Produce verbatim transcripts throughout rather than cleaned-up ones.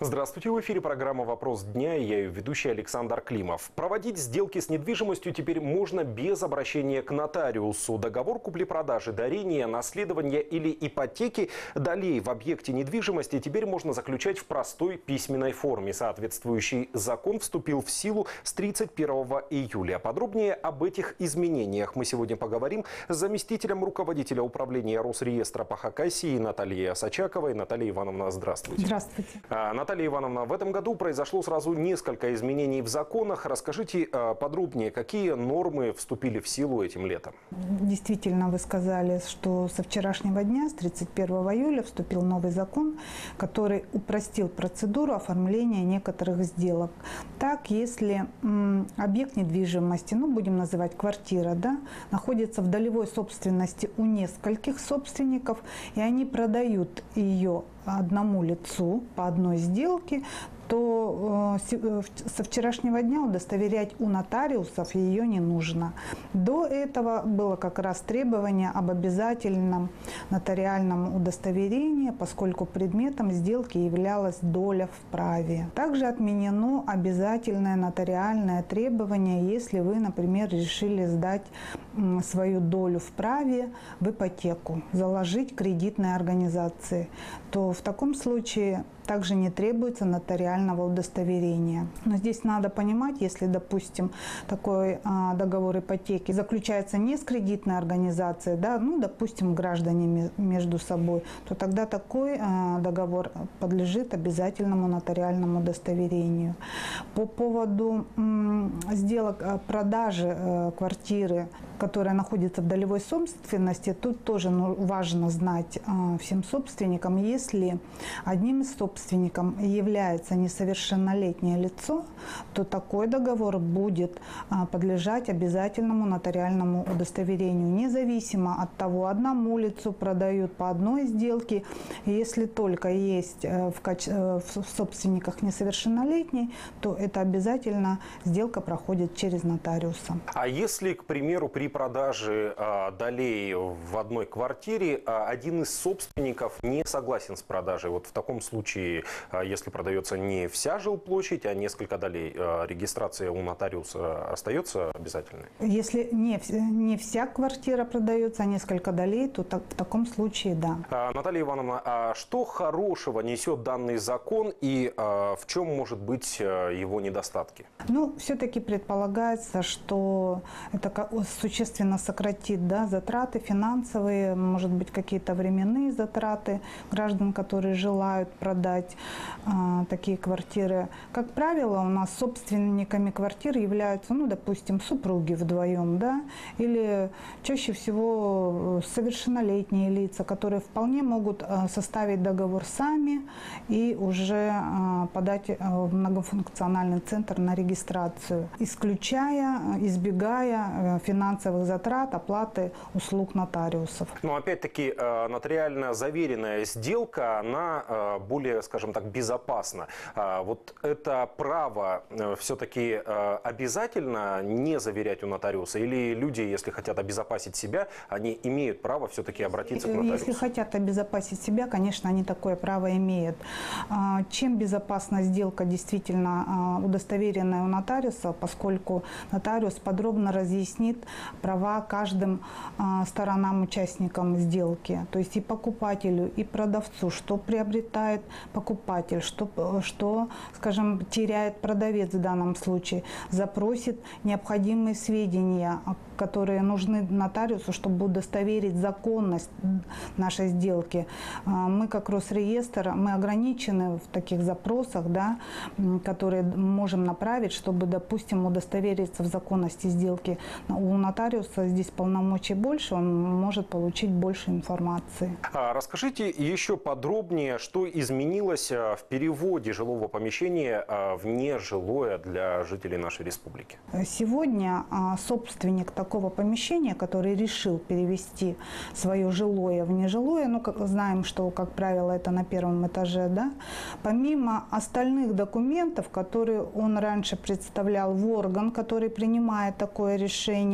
Здравствуйте, в эфире программа «Вопрос дня» и я ее ведущий Александр Климов. Проводить сделки с недвижимостью теперь можно без обращения к нотариусу. Договор купли-продажи, дарения, наследования или ипотеки долей в объекте недвижимости теперь можно заключать в простой письменной форме. Соответствующий закон вступил в силу с тридцать первого июля. Подробнее об этих изменениях мы сегодня поговорим с заместителем руководителя управления Росреестра по Хакасии Натальей Осачаковой. Наталья Ивановна, здравствуйте. Здравствуйте. Наталья Ивановна, в этом году произошло сразу несколько изменений в законах. Расскажите подробнее, какие нормы вступили в силу этим летом? Действительно, вы сказали, что со вчерашнего дня, с тридцать первого июля, вступил новый закон, который упростил процедуру оформления некоторых сделок. Так, если м, объект недвижимости, ну, будем называть квартира, да, находится в долевой собственности у нескольких собственников, и они продают ее одному лицу по одной сделке, то э, со вчерашнего дня удостоверять у нотариусов ее не нужно. До этого было как раз требование об обязательном нотариальном удостоверении, поскольку предметом сделки являлась доля в праве. Также отменено обязательное нотариальное требование, если вы, например, решили сдать свою долю в праве в ипотеку, заложить кредитной организации, то в таком случае также не требуется нотариального удостоверения. Но здесь надо понимать, если, допустим, такой а, договор ипотеки заключается не с кредитной организацией, да, ну, допустим, граждане между собой, то тогда такой а, договор подлежит обязательному нотариальному удостоверению. По поводу м, сделок продажи э, квартиры, которая находится в долевой собственности, тут тоже ну, важно знать э, всем собственникам, если одним из собственников собственником является несовершеннолетнее лицо, то такой договор будет подлежать обязательному нотариальному удостоверению, независимо от того, одному лицу продают по одной сделке. Если только есть в, каче... в собственниках несовершеннолетний, то это обязательно сделка проходит через нотариуса. А если, к примеру, при продаже а, долей в одной квартире а, один из собственников не согласен с продажей, вот в таком случае, если продается не вся жилплощадь, а несколько долей, регистрация у нотариуса остается обязательной? Если не, не вся квартира продается, а несколько долей, то так, в таком случае да. Наталья Ивановна, а что хорошего несет данный закон и а, в чем может быть его недостатки? Ну, все-таки предполагается, что это существенно сократит, да, затраты финансовые, может быть, какие-то временные затраты граждан, которые желают продать а, такие квартиры. Как правило, у нас собственниками квартир являются, ну, допустим, супруги вдвоем, да, или чаще всего совершеннолетние лица, которые вполне могут а, составить договор сами и уже а, подать в многофункциональный центр на регистрацию, исключая, избегая финансовых затрат, оплаты услуг нотариусов. Но опять-таки нотариально заверенная сделка, она более, скажем так, безопасна. Вот это право все-таки обязательно не заверять у нотариуса? Или люди, если хотят обезопасить себя, они имеют право все-таки обратиться к нотариусу? Если хотят обезопасить себя, конечно, они такое право имеют. Чем безопасна сделка действительно удостоверенная у нотариуса, поскольку нотариус подробно разъяснит права каждым сторонам, участникам сделки, то есть и покупателю, и продавцу, что приобретает покупатель, что, что, скажем, теряет продавец в данном случае, запросит необходимые сведения, которые нужны нотариусу, чтобы удостоверить законность нашей сделки. Мы, как Росреестр, мы ограничены в таких запросах, да, которые можем направить, чтобы, допустим, удостовериться в законности сделки. У нотариуса здесь полномочий больше, он может получить больше информации. Расскажите еще подробнее, что изменилось в переводе жилого помещения в нежилое для жителей нашей республики. Сегодня собственник такого помещения, который решил перевести свое жилое в нежилое, ну, как знаем, что, как правило, это на первом этаже, да, помимо остальных документов, которые он раньше представлял в орган, который принимает такое решение,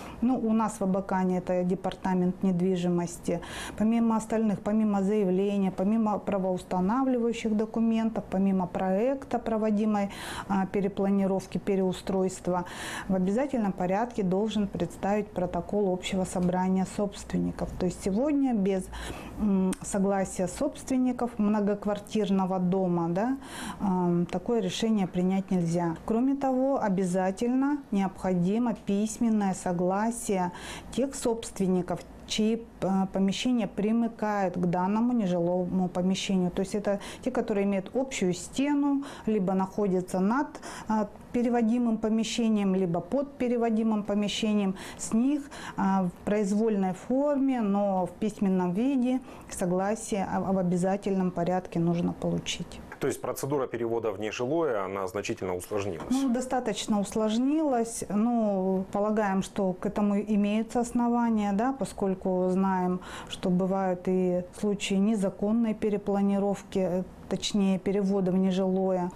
Ну, у нас в Абакане это департамент недвижимости. Помимо остальных, помимо заявления, помимо правоустанавливающих документов, помимо проекта проводимой а, перепланировки, переустройства, в обязательном порядке должен представить протокол общего собрания собственников. То есть сегодня без м, согласия собственников многоквартирного дома, да, э, такое решение принять нельзя. Кроме того, обязательно необходимо письменное согласие тех собственников, чьи помещения примыкают к данному нежилому помещению. То есть это те, которые имеют общую стену, либо находятся над переводимым помещением, либо под переводимым помещением. С них в произвольной форме, но в письменном виде согласие об обязательном порядке нужно получить. То есть процедура перевода в нежилое, она значительно усложнилась? Ну, достаточно усложнилась. Ну, полагаем, что к этому имеются основания, да, поскольку знаем, что бывают и случаи незаконной перепланировки, точнее перевода в нежилое.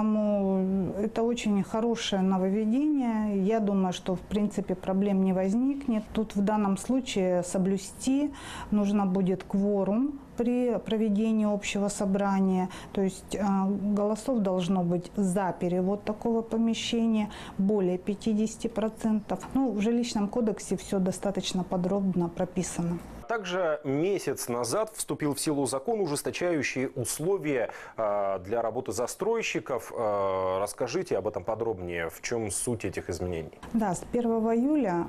Поэтому это очень хорошее нововведение. Я думаю, что в принципе проблем не возникнет. Тут в данном случае соблюсти нужно будет кворум при проведении общего собрания. То есть э, голосов должно быть за перевод такого помещения более пятидесяти процентов. Ну, в жилищном кодексе все достаточно подробно прописано. Также месяц назад вступил в силу закон, ужесточающий условия для работы застройщиков. Расскажите об этом подробнее. В чем суть этих изменений? Да, с первого июля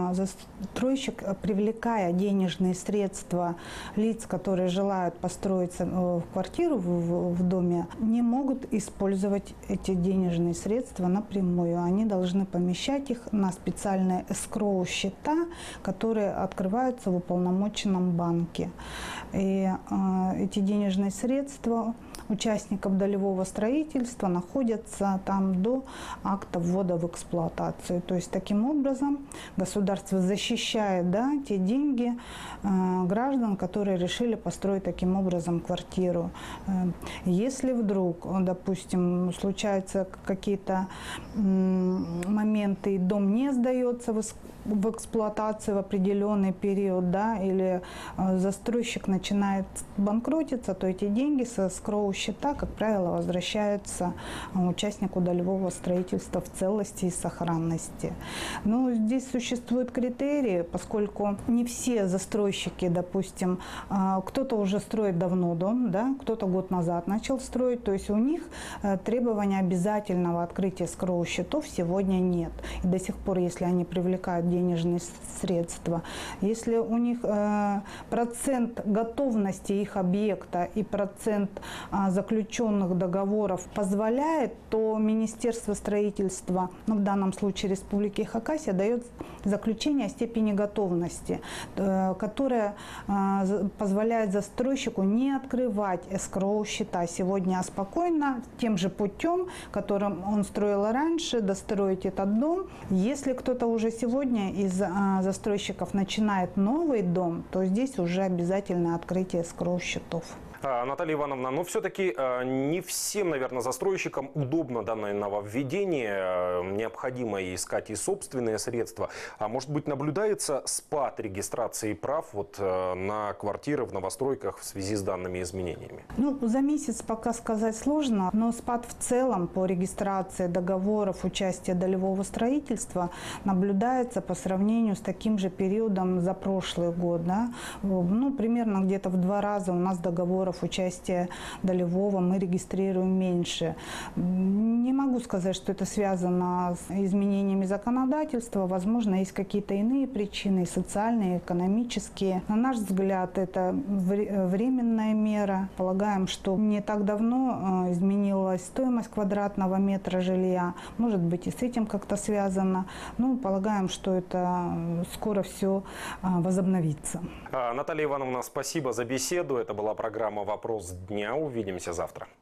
застройщик, привлекая денежные средства лиц, которые желают построить квартиру в, в доме, не могут использовать эти денежные средства напрямую. Они должны помещать их на специальные эскроу-счета, которые открываются в уполномоченном банке. И э, эти денежные средства участников долевого строительства находятся там до акта ввода в эксплуатацию. То есть таким образом государство защищает, да, те деньги э, граждан, которые решили построить таким образом квартиру. Э, если вдруг, допустим, случаются какие-то э, моменты, и дом не сдается в, в эксплуатацию в определенный период, да, или э, застройщик начинает банкротиться, то эти деньги со эскроу счета, как правило, возвращаются участнику долевого строительства в целости и сохранности. Но здесь существуют критерии, поскольку не все застройщики, допустим, кто-то уже строит давно дом, да, кто-то год назад начал строить, то есть у них требования обязательного открытия эскроу счетов сегодня нет. И до сих пор, если они привлекают денежные средства, если у них процент готовности их объекта и процент заключенных договоров позволяет, то Министерство строительства, ну, в данном случае Республики Хакасия, дает заключение о степени готовности, которое позволяет застройщику не открывать эскроу счета сегодня, а спокойно тем же путем, которым он строил раньше, достроить этот дом. Если кто-то уже сегодня из застройщиков начинает новый дом, то здесь уже обязательно открытие эскроу счетов. Наталья Ивановна, но все-таки не всем, наверное, застройщикам удобно данное нововведение. Необходимо искать и собственные средства. А может быть, наблюдается спад регистрации прав вот на квартиры в новостройках в связи с данными изменениями? Ну, за месяц пока сказать сложно, но спад в целом по регистрации договоров участия долевого строительства наблюдается по сравнению с таким же периодом за прошлый год. Да? Ну, примерно где-то в два раза у нас договоров участия долевого мы регистрируем меньше. Не могу сказать, что это связано с изменениями законодательства. Возможно, есть какие-то иные причины, социальные, экономические. На наш взгляд, это временная мера. Полагаем, что не так давно изменилась стоимость квадратного метра жилья. Может быть, и с этим как-то связано. Ну, полагаем, что это скоро все возобновится. Наталья Ивановна, спасибо за беседу. Это была программа «Вопрос дня». Увидимся завтра.